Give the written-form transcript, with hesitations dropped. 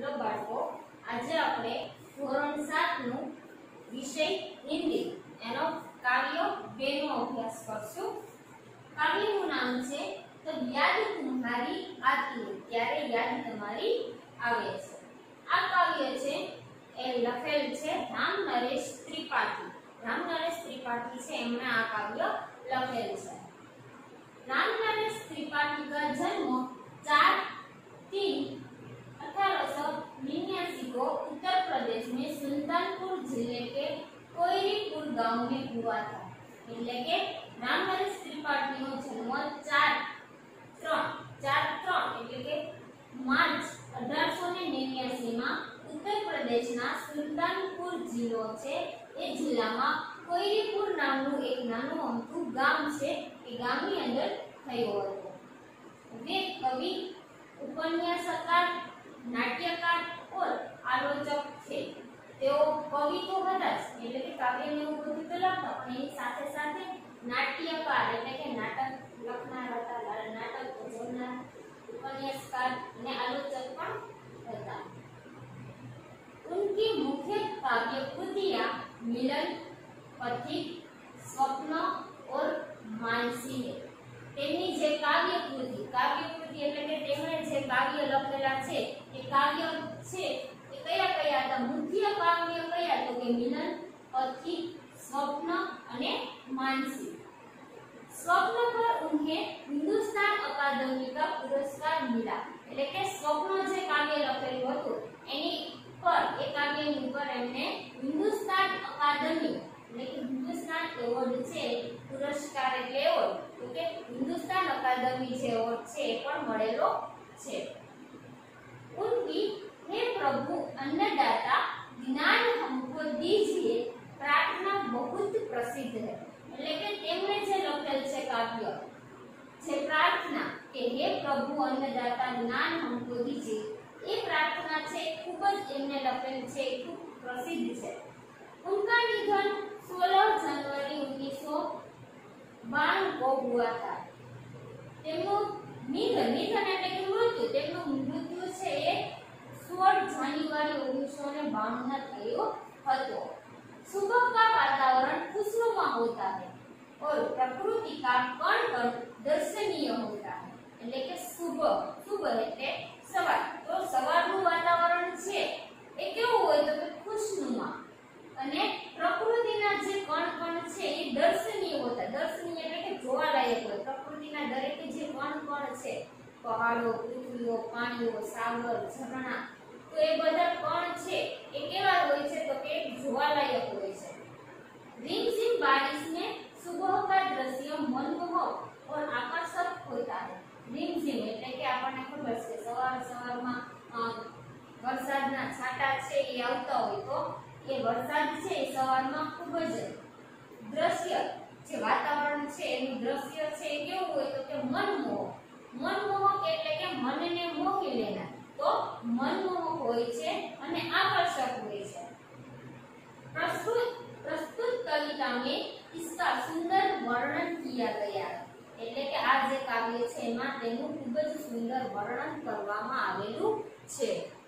Hello બાળકો, આજે આપણે ધોરણ 7 નું વિષય હિન્દી એનો કાવ્ય 2 નો અભ્યાસ કરશું। કાવ્યનું નામ છે તો યાદ तुम्हारी आती है, ત્યારે યાદ તમારી આવે છે। આ કાવ્ય છે એ લખેલ છે રામ નરેશ ત્રિપાઠી। રામ નરેશ ત્રિપાઠી છે એમણે આ કાવ્ય લખેલ છે। राम नरेश त्रिपाठी का जन्म 4/3/1889 को उत्तर प्रदेश में सुल्तानपुर जिले के कोयरीपुर गांव में हुआ था। એટલે કે રામ નરેશ ત્રિપાઠીનો જન્મ 4/3 એટલે કે માર્ચ 1889 માં ઉત્તર પ્રદેશના સુલતાનપુર જિલ્લો છે એ જિલ્લામાં કોયરીપુર નામનું એક નાનું અમથું ગામ છે એ ગામની અંદર થયો હતો। वे कवि, उपन्यासकार, नाट्यकार और आलोचक थे। તેઓ કવિ તો હતા જ એટલે કે કાવ્યને એવું બધું તો લખતા પણ એની સાથે સાથે નાટ્યકાર એટલે કે નાટક લખનાર હતા, નાટક રચનાર, ઉપન્યાસકાર અને આલોચક પણ હતા। उनकी मुख्य काव्य कृतियां मिलन, पथिक, स्वप्न और मानसी है। તેમની જે કાવ્ય કૃતિ એટલે કે તેમણે જે કાવ્ય લખેલા છે એ કાવ્ય છે એ કયા કયા હતા? મુખ્ય કાવ્ય કયા? તો કે મિલન, પથિક, स्वप्न અને मानसी। स्वप्न पर उन्हें हिंदुस्तान अकादमी का पुरस्कार मिला। એટલે કે स्वप्न જે કાવ્ય લખેલું હતું એની પર એ કાવ્યની ઉપર એમને હિન્દુસ્તાન અકાદમી એટલે કે હિન્દુસ્તાન એવોર્ડ છે પુરસ્કાર એટલે એવોર્ડ તો કે हिंदुस्तान अकादमी જે એવોર્ડ છે એ પણ મળેલો છે। उनकी हे प्रभु अन्नदाता ज्ञान हमको दीजिए प्रार्थना बहुत प्रसिद्ध है। એટલે કે તેમણે જે લખેલ છે કાવ્ય જે પ્રાર્થના કે હે પ્રભુ अन्नदाता ज्ञान हमको दीजिए એ પ્રાર્થના છે ખૂબ જ એમને લખેલ છે ખૂબ પ્રસિદ્ધ છે। उनका निधन 16 जनवरी 1992 को हुआ था। તેમનું નિધન એટલે કે મૃત્યુ તેમનું મૃત્યુ છે એ 16 જાન્યુઆરી 1992 ના થયો હતો। सुबह का वातावरण खुशनुमा होता है और प्रकृति का कण कण दर्शनीय होता है। એટલે કે સુબહ એટલે સવાર તો સવારનું વાતાવરણ છે એ કેવું હોય તો કે ખુશનુમા અને પ્રકૃતિના જે કણ કણ છે એ દર્શનીય હોતા। દર્શનીય એટલે કે જોવાલાયક હોય। પ્રકૃતિના દરેક જે કણ કણ છે પહાડો, પૃથ્વીઓ, પાણીઓ, સાગર, ઝરણા તો એ બધા કણ છે એ કેવા હોય છે તો કે જોવાલાયક હોય છે। रिमझिम बारिश में सुबह का दृश्य मनमोहक और आकर्षक होता है। रिमझिम એટલે કે આપણને ખબર છે સવારમાં વરસાદના છાંટા છે એ આવતા હોય તો એ વરસાદ છે એ સવારમાં ખૂબ જ દ્રશ્ય જે વાતાવરણ છે એનું દ્રશ્ય છે એ કેવું હોય તો કે મનમોહક એટલે કે મનને મોહી લેનાર તો મનમોહક હોય છે અને આકર્ષક હોય છે। प्रस्तुत कविता में इसका सुंदर वर्णन किया गया है। એટલે કે આ જે કાવ્ય છે એમાં તેનું ખૂબ જ સુંદર વર્ણન કરવામાં આવેલું છે।